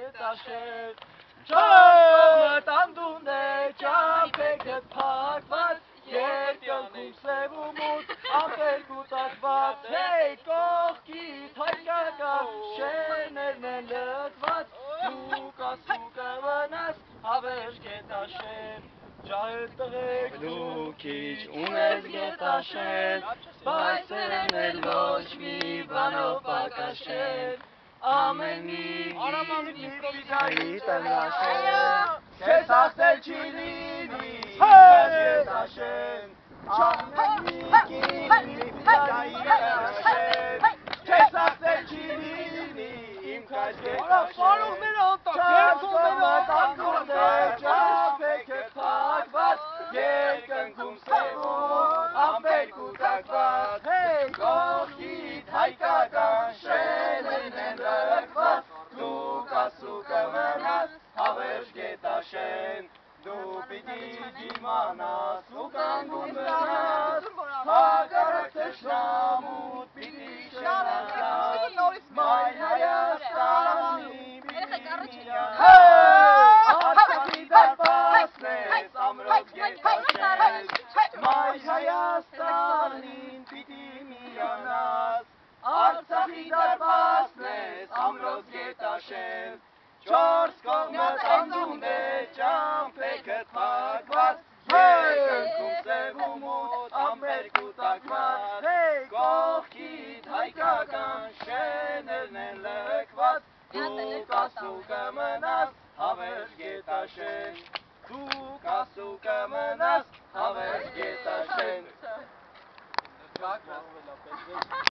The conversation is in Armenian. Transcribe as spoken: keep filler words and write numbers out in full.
գետաշեր Չարսկոմը տանդուն է ճամպեքդ պակված Երկնքում սև ու մութ ամպեր կուտակված Հեյ կողքիդ հայկական շերներն են լծված Դու կասու կմնաս հավերժ գետաշեր Ջահել տղեք դու քիչ ունես գետաշեր Բայց սերն էլ ոչ մի բանով պակաշեր Ամեն մի վիզայի տնաշեր Քեզ հաղթել չի լինի ինքաջ գետաշեր Ամեն մի վիզայի տնաշեր Քեզ հաղթել չի լինի ինքաջ գետաշեր Չարսկոմը տանդուն է ճամպեքդ պակված Երկնքում սևում ամպեր կուտակված Հեյ կողքիդ հայկական շերներն են լրկված Դու կասու կմնաս հավերժ գետաշեն Դու պիտի դիմանաս ու կանգուն մնաս Հակառակ թշնամուդ պիտի շնանաս Մայր Հայաստանի պիտի միանաս Արցախի դարպասնես ամրոց գետաշեն Մայր Հայաստանին պիտի միանաս Արցախի դարպասնես ամրոց գետաշեն Չորս կողմը տանդուն է ճամպեքդ պակված Երկնքում սև ու մութ ամպեր կուտակված Կողքիդ հայկական շերներն են լքված Դու կասու կմնաս հավերժ գետաշեն Դու կասու կմնաս հավերժ գետաշեն